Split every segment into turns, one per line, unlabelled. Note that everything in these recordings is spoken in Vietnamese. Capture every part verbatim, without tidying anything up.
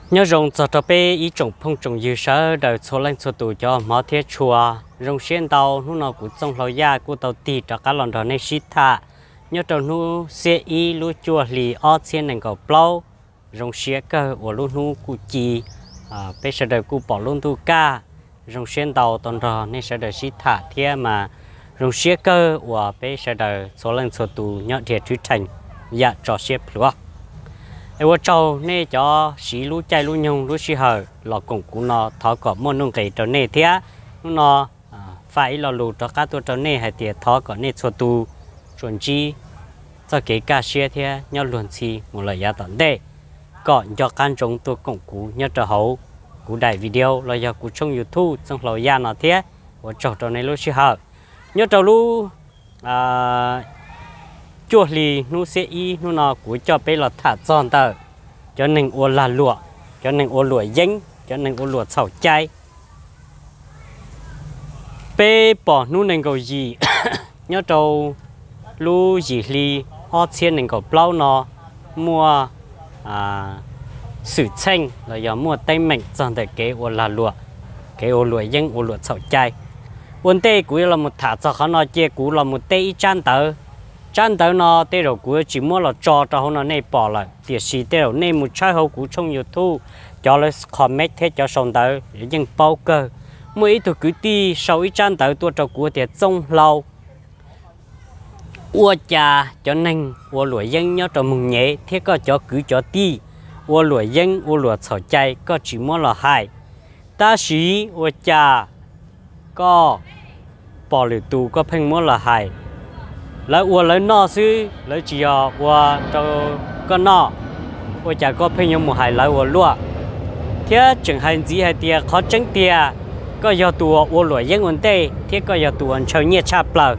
nhớ rồng cho cho bé ý trồng phong trồng dư sở đời số lên số tù cho mở thiết chùa rồng xuyên tàu lúc nào cũng trong lò ya của tàu tì cho các lần đó này xít thả nhớ trồng nu xe ý lu chùa lì ở trên nền cầu plau rồng xuyên cơ của lu nu cụ chi à bé sẽ đời cụ bỏ luôn tu ca rồng xuyên tàu tuần đó nên sẽ đời xít thả thế mà rồng xuyên cơ của bé sẽ đời số lên số tù nhớ thiệt chữ thành dạ trò xếp luôn ai qua trâu nè cho xí lú chay lú nhung lú xí hở lò cùng của nó thọ cọp môn nông cây trâu nè thế nó phải lò lù cho cácตัวtrâu nè hay tiệt thọ cọp nè cho tu chuẩn chi cho cái cá xe thế nhau luồn chi một lời giá tận đây còn cho can trống tôi cùng của nhau trâu hậu của đại video là do của trong YouTube trong lò giá nó thế của trâu trâu này lú xí hở nhau trâu lú à chua lì nu sẽ y nu nào của cho bé là thả giòn tờ cho nên ô là lụa cho nên ô lụa dính cho nên ô lụa sầu chay bé bỏ nu nên cầu gì nhớ trâu lu gì lì họ trên nên cầu plau nó mua à sử chanh là giờ mua tay mình giòn để cái ô là lụa cái ô lụa dính ô lụa sầu chay vấn đề của là một thả cho họ nói chơi của là một tay chan tờ chân tới nó tê rồi của chỉ mua là cho cho họ nó này bỏ lại thì xí tê rồi này một trái hậu của trong YouTube cho lấy comment thế cho xong tới nhưng bao cơ mỗi thứ cứ đi sau ít chân tới tôi cho của thì trong lâu ua trà cho nên ua lụa dân nhớ cho mừng nhẹ thế có cho cứ cho đi ua lụa dân ua lụa sầu chay có chỉ mua là hai ta xí ua trà có bỏ lửa tù có phanh mua là hai lấy uo lấy nọ xí lấy chỉ ở uo cho con nọ uo chả có phê nhung một hai lấy uo lúa thế chẳng hành gì hay tiệt khó tránh tiệt có giờ tụi uo lúa dân vấn đề thế có giờ tụi anh chơi nhiệt chạp lờ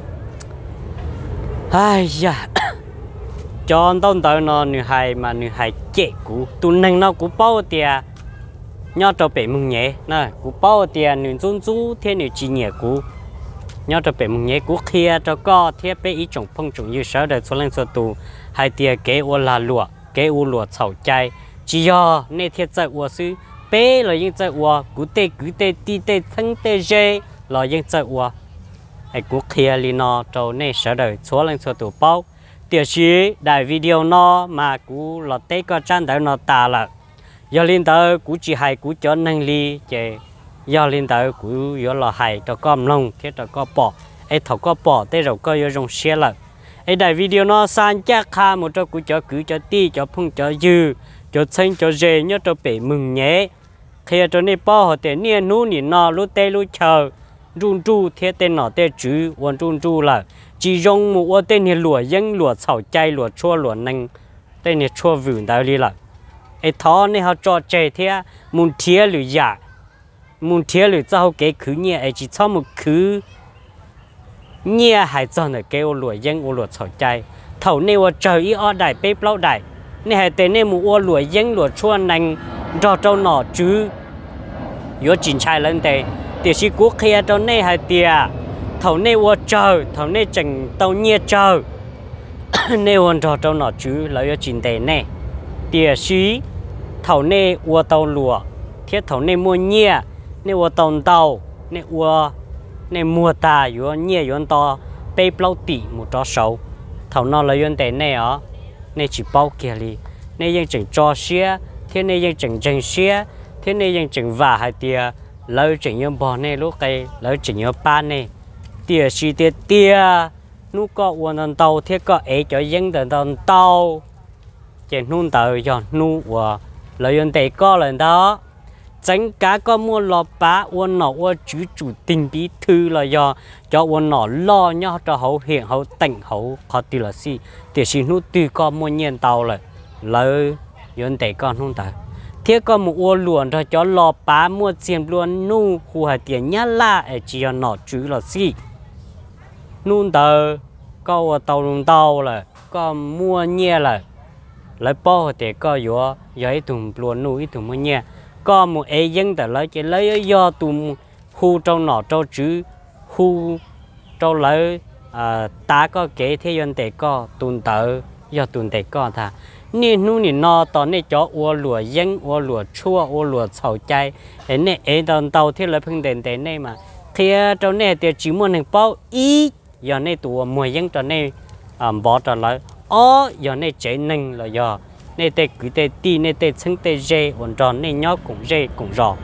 ai ya cho anh tông tới nó nữ hài mà nữ hài chết cũ tụi năng nó cũng bao tiệt nhớ cho bé mừng nhẹ nè cũng bao tiệt nữ zun zú thế nữ chỉ nhẹ cũ nhớ cho bé mùng nhé cú kia cho co thiết bé ý trồng phong trồng như sở đời số lên số tù hai tia kế u là lụa kế u lụa sầu chay chỉ do nên thiết chạy u sư bé là những chạy u cú tê cú tê ti tê thân tê dê là những chạy u hay cú kia li nó cho nên sở đời số lên số tù bao tiểu sĩ đại video nó mà cú là tê có trang đời nó ta là do liên tới cú chỉ hay cú cho năng li chè do liên tới của do là hay cho con lông thế cho con bỏ ấy thầu con bỏ thế rồi coi do dùng xe lại ấy đại video nó san chắc kha một cho của cho cứ cho ti cho phun cho dư cho xanh cho dê nhớ cho bể mừng nhé khi cho nên bỏ họ tên nia nú nỉ nọ lú tê lú chờ run ru thế tên nọ tê chữ quan run ru là chỉ dùng một ô tên này lúa dân lúa sầu chay lúa chua lúa nành tên này chua vườn đại đi là ấy thọ này họ cho chơi thế muốn thiê lúa giả muốn thiê lúa cho cái khứ nhẹ ấy chỉ cho một khứ nhẹ hay cho nó cái ô lúa dân ô lúa sầu chay thầu này ô trời ý ở đại bếp lâu đại này hay tên này một ô lúa dân lúa chua nành cho trâu nọ chứ yếu chỉnh trai lên đây thì chỉ quốc kia cho này hay tiệt thầu này ô trời thầu này chỉnh tàu nhẹ trời này ô cho trâu nọ chứ là yếu chỉnh tề này thì chỉ thầu này ô tàu lúa thiết thầu này mua nhẹ này ô tàu tàu này ô này mua ta yếu nhẹ yếu to bếp lâu tỉ một trò sầu thầu nó là yếu tề này ó này chỉ bao kia đi nàyยังchỉnh cho xe thế nàyยังchỉnh chỉnh xe thế nàyยังchỉnh vả hai tia lấy chỉnh như bò này lúc cái lấy chỉnh như ba này tia xì tia tia nu có uốn tàu tàu thế có ấy cho dân tàu tàu tàu trên nun tàu cho nu và lấy yon tệ có lần đó tránh cá có mua lò bá uốn nọ uốn chủ chủ tình bí thư là do cho uốn nọ lo nhau cho hậu hiện hậu tỉnh hậu khó tiêu là gì tia xì nu từ có mua nhiên tàu là lấy yon tệ con không tàu thế có một ô luồn rồi cho lò bá mua tiền luôn nu khu hải tiền nhá la ở chỉ là nọ chứ là gì nun tờ có tàu luôn tàu là có mua nhẹ là lấy bao thì có yếu yếu ít thùng luôn nu ít thùng mua nhẹ có một ấy dân tờ lấy chỉ lấy do tụm khu trong nọ trong chứ khu trong lấy à ta có kể thế dân tệ có tuần tờ do tuần tệ có thà nè nu nè no tao nè cho ô lúa dân ô lúa chua ô lúa sầu chay ấy nè ấy tao tao thiết là phun đèn đèn này mà thì cho nè thì chỉ muốn hàng bao ít giờ nè tụi mùa dân cho nè bỏ trở lại ó giờ nè chế nâng là giờ nè tê cứ tê ti nè tê xứng tê dê ổn tròn nè nhó cũng dê cũng rõ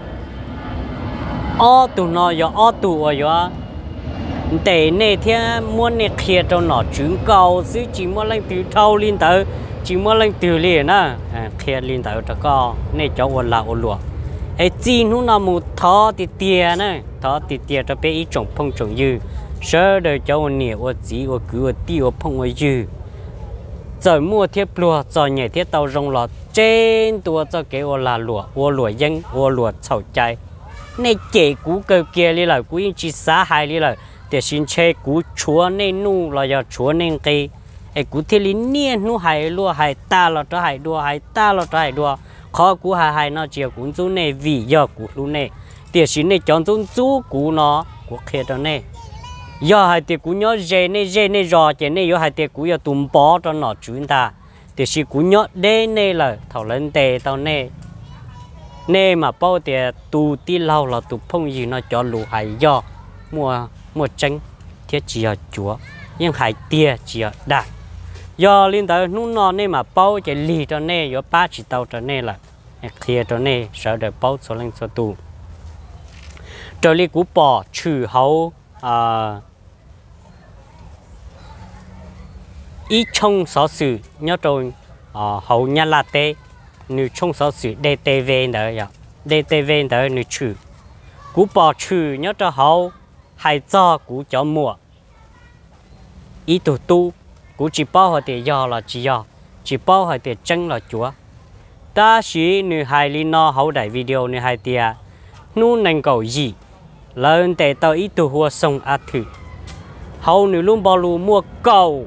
ó tụi nó giờ ó tụi giờ để nè thì muốn nè kia cho nó trứng cầu chứ chỉ muốn lên từ thâu lên tới chỉ muốn lên từ liền á kia lên tới cho co nè cho ổn là ổn lúa ấy chỉ nó nằm một thó thì tiền nè thó thì tiền cho bé ít trồng phong trồng dư sơ đời cho ổn nhẹ ổn chỉ ổn cứ ổn ti ổn phong ổn dư rồi mua thiết lúa rồi nhẹ thiết tàu rong lọt trên tua cho cái ổn là lúa ổn lúa dân ổn lúa sầu chay nè chế cú cơ kia đi là cú chỉ xả hai đi là để xin chơi cú chúa nên nu là giờ chúa nên cây ấy cú thiên lý niên nu hay lúa hay ta là cho hay đua hay ta là cho hay đua khó cú hay hay nó chiều cú chú này vì giờ cú luôn này để xin này chọn chú chú cú nó cú kia đó này giờ hay để cú nhớ dễ này dễ này rõ chỉ này giờ hay để cú giờ tụm bó cho nó chúng ta để xin cú nhớ đây này là thầu lên tề tao này nè mà bao tiền tu tí lâu là tu phong gì nó cho lù hay do mua mua tránh thiết chỉ ở chúa nhưng hải tia chỉ ở đại do liên tới nút nó nè mà bao cái lì cho nè do ba chỉ tàu cho nè là kia cho nè sợ được bao số lần số tu trở đi cú bỏ trừ hậu à ít trong số sự nhớ rồi hậu nhà là tê nữ trong số sự đê tê vê nữa ya đê tê vê nữa nữ trừ cú bỏ trừ nhớ cho hậu hay cho cú cho mua ý tụ tu cú chỉ bao hồi tiền do là chỉ do chỉ bao hồi tiền chân là chúa ta chỉ nữ hai li no hậu đại video nữ hai tia nu nành cầu gì lớn để tao ý tụ hoa sông ác thử hậu nữ luôn bao lu mua cầu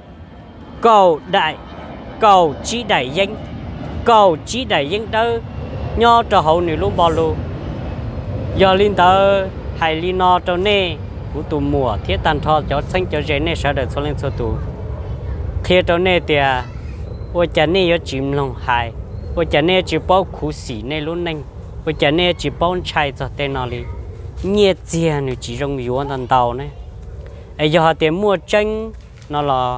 cầu đại cầu chỉ đại danh cầu chỉ đại danh đó nho cho hậu nữ luôn bao lu giờ linh tờ hay li no cho nè cú tụ mùa thiết tàn thọ cho xanh cho dễ nè sợ được số lên số tụ khi cho nè thì ôi cha nè có chìm lòng hài ôi cha nè chỉ bao khủ xỉ nè luôn nè ôi cha nè chỉ bao chai cho tên nào đi nhiệt chia nữa chỉ trong yếu tàn tàu nè ấy giờ họ tiền mua tranh nó là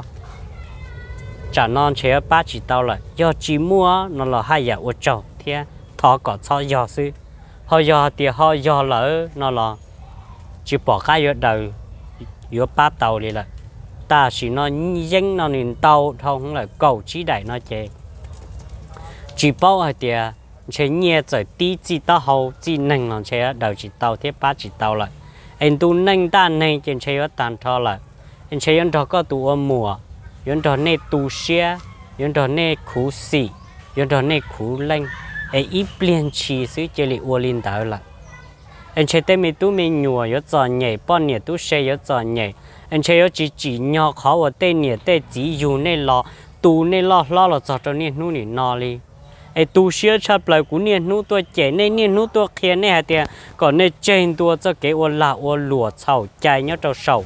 trả non chế ba chỉ tàu lại giờ chỉ mua nó là hai giờ ô trâu thì thọ có cho giờ xí họ giờ thì họ giờ lỡ nó là chỉ bỏ cái ở đầu ở ba tàu đi là ta chỉ nó dân nó nhìn tàu không là cầu chỉ đại nó chế chỉ bao ở thì chế nhẹ rồi tí chỉ tao hậu chỉ nâng nó chế đầu chỉ tàu thế ba chỉ tàu lại anh tu nâng ta nâng trên chế ở tàn thọ lại anh chế anh đó có tu ở mùa anh đó này tu xe anh đó này khú xì anh đó này khú lanh ấy ít liền chỉ xứ chế li uo linh tàu lại anh chơi tên mình tu mình nhua yếu tròn nhảy bao nhiêu tu xe yếu tròn nhảy anh chơi yếu chỉ chỉ nhỏ khó ở tên nhiệt tên chỉ dùng nên lo tu nên lo lo là cho cho nên nu nỉ nọ đi ai tu xe chập lại cũng nên nu tôi chạy nên nên nu tôi kia nên hạt tiền còn nên trên tôi cho cái ô là ô lúa sầu chạy nhớ trâu sầu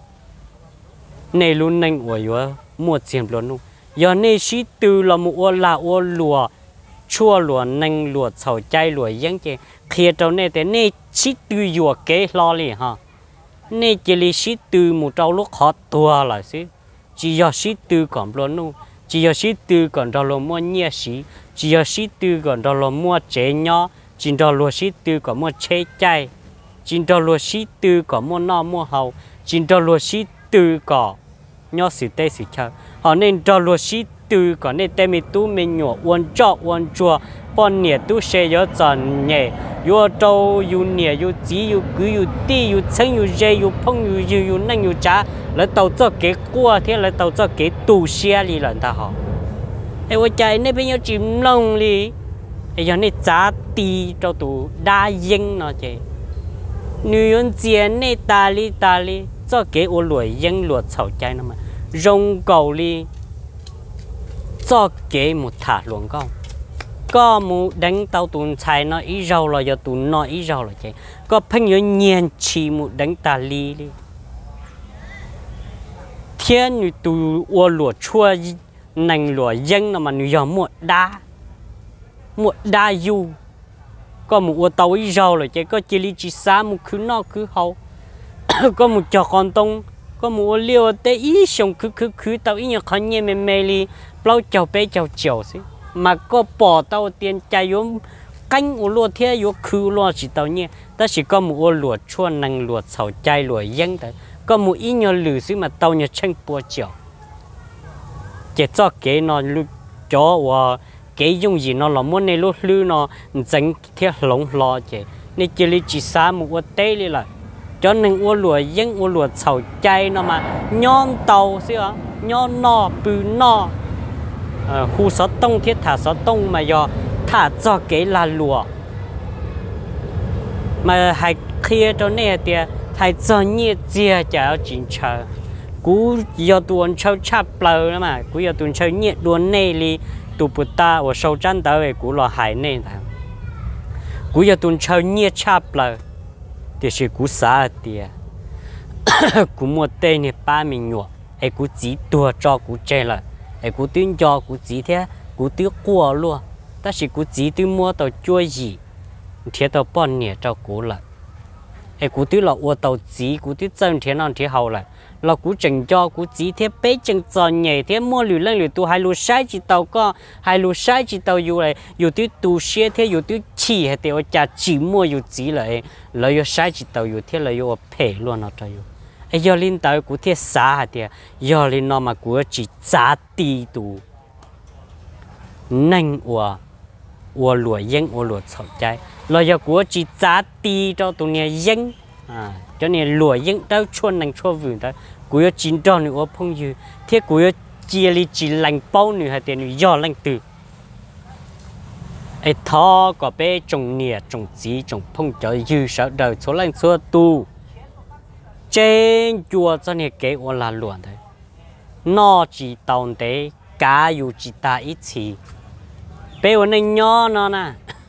nên luôn nên ô yếu mua tiền luôn nu giờ nên sĩ từ là một ô là ô lúa chua lúa nên lúa sầu chạy lúa giống chứ khi trâu này thì nên sĩ từ vừa kế lo liền ha nên chỉ là sĩ từ một trâu lúc khó tua lại xí chỉ do sĩ từ còn luôn nu chỉ do sĩ từ còn đó là mua nhẹ sĩ chỉ do sĩ từ còn đó là mua chế nhỏ chỉ đó là sĩ từ còn mua chế chay chỉ đó là sĩ từ còn mua no mua hậu chỉ đó là sĩ từ còn nhỏ sự tê sự chơi họ nên đó là sĩ từ còn nên tê mình tu mình nhỏ uốn trọ uốn chua bọn nhẹ tu xe yếu chọn nhẹ yếu trâu yếu nhẹ yếu chỉ yếu cứ yếu tí yếu chân yếu dây yếu phong yếu yếu yếu nâng yếu trả lại tàu cho cái qua thế lại tàu cho cái tu xe đi lần ta họ ai vậy chạy nên bây giờ chìm lòng đi ai giờ này trả ti cho tu đa yên nó chứ女人间này ta li ta li cho cái ô lúa yên lúa sầu chạy nó mà rong cầu đi cho cái một thả luồng câu có mu đánh tàu tuần xài nó ít rau là giờ tuần nó ít rau là chứ có phanh nhớ nhiên chỉ mu đánh ta li đi thiên như tu ô lúa chua nành lúa dân nó mà nó giờ một đá một đá du có một ô tàu ít rau rồi chứ có chỉ lý chỉ xa một cứ nó cứ hậu có một trò con tông có một liều té ít xong cứ cứ cứ tàu ít nhiều khó nhẹ mê mê li bao chào bé chào chiều xí mà có bỏ tàu tiền chạy vô canh ô lúa thế vô cứ lúa chỉ tàu nhẹ ta chỉ có một ô lúa chua nành lúa sầu chay lúa dân đấy có một ít nhiều lử xí mà tàu nhiều chân bùa chiều chỉ cho cái nó lúc cho và cái dùng gì nó là muốn này lúc lư nó dẫn theo lồng lò chứ nên chỉ lý chỉ xa một ô tê đi là cho nên ô lúa dân ô lúa sầu chay nó mà nhon tàu xí á nhon nọ bự nọ khu sáu tông thiết thả sáu tông mà do thả cho cái là lúa mà hay kia cho nên thì hay cho nhiệt chia cho chính chờ cú giờ tuần sau chắp lờ đó mà cú giờ tuần sau nhiệt tuần này li tụ bút ta ở sau chân tới cú là hải này thằng cú giờ tuần sau nhiệt chắp lờ thì sẽ cú xả tiền cú mua tên này ba mình nhọ ai cú chỉ tua cho cú chơi là ai cú tuyên cho cú chỉ thế cú tiêu qua luôn ta chỉ cú chỉ tuyên mua tàu chua gì thế tàu bọn nhẹ cho cú là ai cú tiêu là ô tàu chỉ cú tiêu chân thế nào thế hậu là là cú chỉnh cho cú chỉ thế bé chỉnh tròn nhẹ thế mua lười lên lười tu hai lười sai chỉ tàu có hai lười sai chỉ tàu dù này dù tiêu tu xe thế dù tiêu chỉ hay tiêu trả chỉ mua dù chỉ lại lấy dù sai chỉ tàu dù thế là dù phê luôn nó cho dù ai giờ linh tàu cú thế xả hả thế giờ linh nó mà cú chỉ trả ti tu nhanh ủa ủa lụa dân ủa lụa sầu trái là giờ cú chỉ trả ti cho tụi nhà dân à cho nên lúa dân đâu chuồn năng chua vườn đó cú yo chín tròn nữa phong dư thế cú yo chia li chỉ lành bao nữa hay tiền do lành từ ai thọ có bé trồng nè trồng chỉ trồng phong cho dư sợ đời số lành số tu trên chùa cho nên cái ô là lúa đấy nó chỉ tồn đấy cá yêu chỉ ta ít chỉ bé ô nên nhỏ nó nè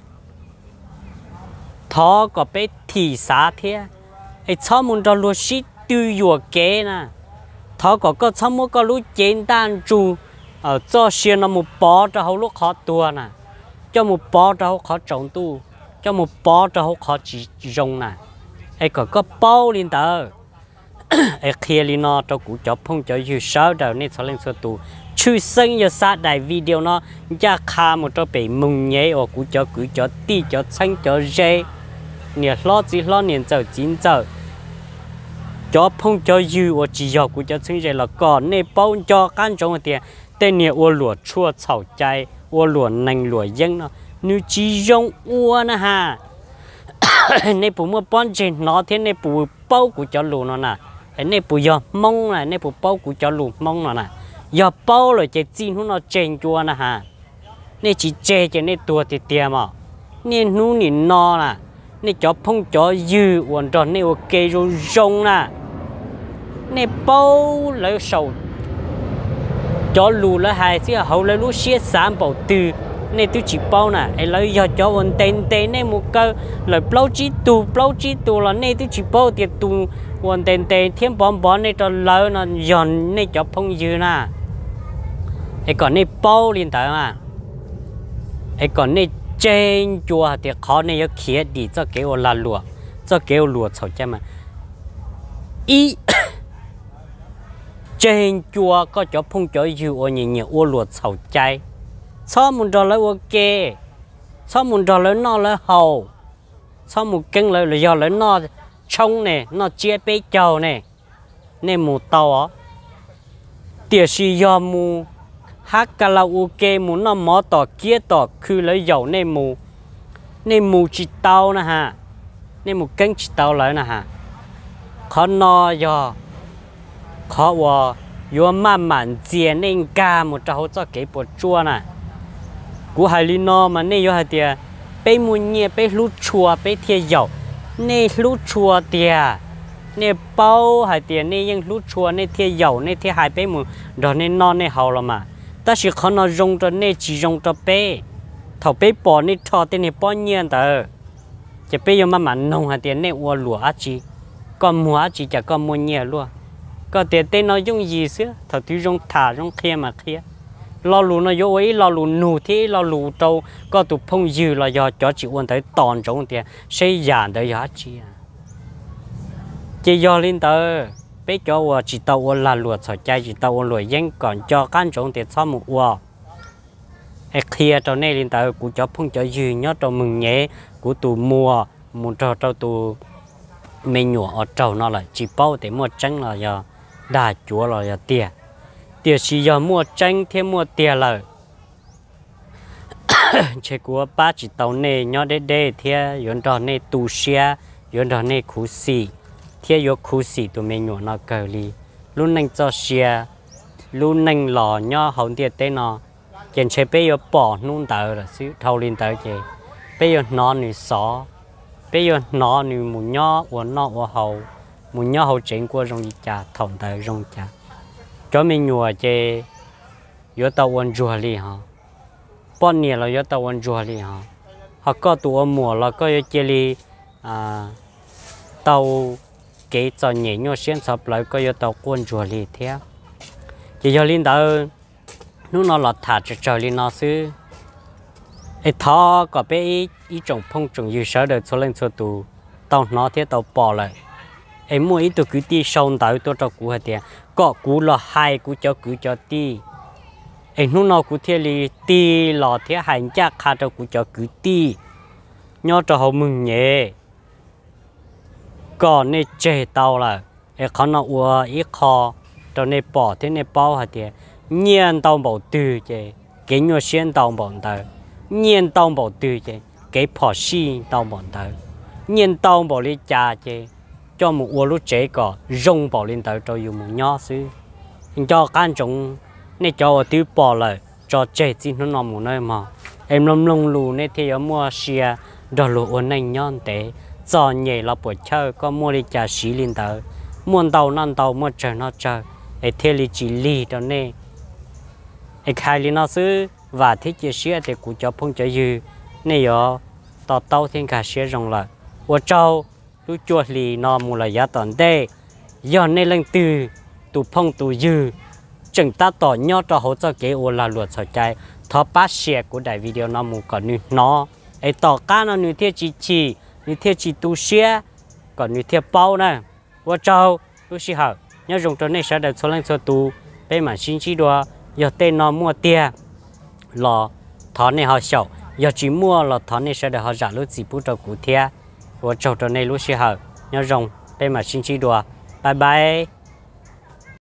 thọ có bé thì xá thế ai cháu muốn cho lúa xí tiêu dùa kế nè thọ có có cháu muốn có lúa chén tan chu ở cho xuyên nó một bó cho hậu lúc khó tua nè cho một bó cho hậu khó trồng tu cho một bó cho hậu khó chỉ rong nè ai có có bao lên tờ ai kia lên nó cho cụ cho phong cho dư sáu đầu nên sáu lên số tu chui sinh giờ sát đại video nó ra kha một cho bị mùng nhé ở cụ cho cụ cho ti cho xanh cho dê nè lo chỉ lo niệm giờ chín giờ cho phong cho dư ở chỉ giờ của cho sinh ra là còn nè bao cho căn trong tiền tên nè ô lúa chua chảo chay ô lúa nành lúa dân nó như chỉ dùng ô nè ha nè phụ mua bón trên nó thế nè phụ bao của cho lúa nó nè nè phụ giờ mông này nè phụ bao của cho lúa mông nó nè giờ bao rồi chỉ chín nó trên chua nè ha nè chỉ chê cho nè tua thì tiền mà nè nu nè no nè nè cho phong cho dư hoàn toàn nè ok rồi rong nè nè bao lấy sầu cho lù lấy hai chứ hậu lấy lú xía sản bảo từ nè tôi chỉ bao nè ai lấy giờ cho hoàn tên tên nè một cơ lấy bao chỉ tu bao chỉ tu là nè tôi chỉ bao tiền tu hoàn tên tên thêm bón bón nè cho lấy nó giòn nè cho phong dư nè ai còn nè bao liền tới mà ai còn nè trên chùa thì khó này có khía đi cho kéo là lúa cho kéo lúa chậu cho mà ý trên chùa có chỗ phong chỗ dư ở nhiều nhiều ô lúa chậu chay sao muốn cho lấy ok sao muốn cho lấy nó lấy hầu sao muốn cân lấy là do lấy nó trông nè nó chia bé chầu nè nên mù tàu á tiệt si do mù hát karaoke muốn nó mỏ tỏ kia tỏ cứ lấy dầu nên mù nên mù chỉ tao nè ha nên mù cân chỉ tao lại nè ha khó no do khó wa yo man man chia nên ca một trâu cho cái bộ chua nè cú hai li no mà nên yo hai tia bé muốn nhẹ bé lú chua bé thia dầu nên lú chua tia nên bao hai tia nênยังlú chua nên thia dầu nên thia hai bé muốn rồi nên no nên hậu là mà ta chỉ khó nó dùng cho nên chỉ dùng cho bé thầu bé bỏ nên thọ tên này bao nhiêu tờ chỉ bé yo mà mà nông hai tia nên uo lúa chỉ còn mua chỉ chả còn mua nhiều luôn có tiền tên nó dùng gì xưa thầu tôi dùng thả dùng kia mà kia lo lù nó vô ấy lo lù nụ thế lo lù trâu có tụ phong dư là do cho chị quan tới toàn trong tiền xây giản tới giá trị chỉ do lên tới bé cho chỉ tàu là luật sỏi chai chỉ tàu lùi dân còn cho căn trong tiền sau một qua kia cho nên lên tới của cho phong cho dư nhớ cho mừng nhé của tụ mua một trò trâu tụ mình nhổ ở trâu nó là chỉ bao để mua trắng là do đà chúa là do tiền tiền chỉ do mua trắng thêm mua tiền là chỉ của ba chỉ tàu này nhớ để để theo yon trò này tụ xe yon trò này khu xì theo yon khu xì tụi mình nhổ nó cờ li luôn nâng cho xe luôn nâng lò nhớ hậu tiền tên nó chẳng chế bây giờ bỏ nung tờ là xíu thâu lên tờ chế bây giờ nó nụ xó bây giờ nó nụ một nhó của nó của hậu một nhó hậu chính của rong trà thòng tờ rong trà cho mình nhùa chế yếu tàu quân chùa li hả bọn nhiều là yếu tàu quân chùa li hả họ có tụ mùa là có yếu chế li à tàu kế cho nhẹ nhô xuyên sập lại có yếu tàu quân chùa li thế chỉ cho linh tờ lúc nó là thả cho trời lên nó xứ, ấy thọ có bé ý ý trồng phong trồng dư sở được số lên số tù, tàu nó thế tàu bỏ lại, ấy mua ý tụ cứ ti sâu tới tôi cho cú hạt tiền, có cú là hai cú cho cú cho ti, ấy lúc nó cú thế li ti lò thế hành chắc khá cho cú cho cú ti, nhớ cho họ mừng nhé, còn này chế tàu là, ấy khó nó ua ít khó, cho nên bỏ thế này bao hạt tiền nhiên tàu bảo tư chứ cái nhau xuyên tàu bọn tờ nhiên tàu bảo tư chứ cái phò xi tàu bọn tờ nhiên tàu bảo đi cha chứ cho một uo lúc chế có rong bảo lên tờ cho dùng một nhỏ xứ cho can trọng này cho tiêu bỏ lại cho chế xin nó nằm một nơi mà em lông lông lù này thì ở mua xia đồ lù ổn định nhon tế cho nhẹ là buổi chơi có mua đi cha xí lên tờ muôn tàu nan tàu mua chơi nó chơi ấy thế li chỉ li cho nên ấy khai li nó xứ và thiết chia sẻ thì cũng cho phong cho dư này ở tàu tàu thiên cả sẻ rong là ở châu lúc chuột li nó mua là giá toàn đây giờ này lên từ tụ phong tụ dư chừng ta tỏ nhau cho hỗ trợ cái ô là luật sở trái thọ bát sẻ của đại video nó mua còn như nó ấy tỏ cá nó như thế chỉ chỉ như thế chỉ tu sẻ còn như thế bao này ở châu lúc xí hở nhớ dùng cho nên sẽ được số lần số tu bên mà xin chỉ đua giờ tên nó mua tiền là thọ này họ sầu giờ chỉ mua là thọ này sẽ được họ trả lúc gì bút đầu cụ thể và trâu cho nên lúc xí hở nhớ dùng bên mà xin chỉ đua bye bye.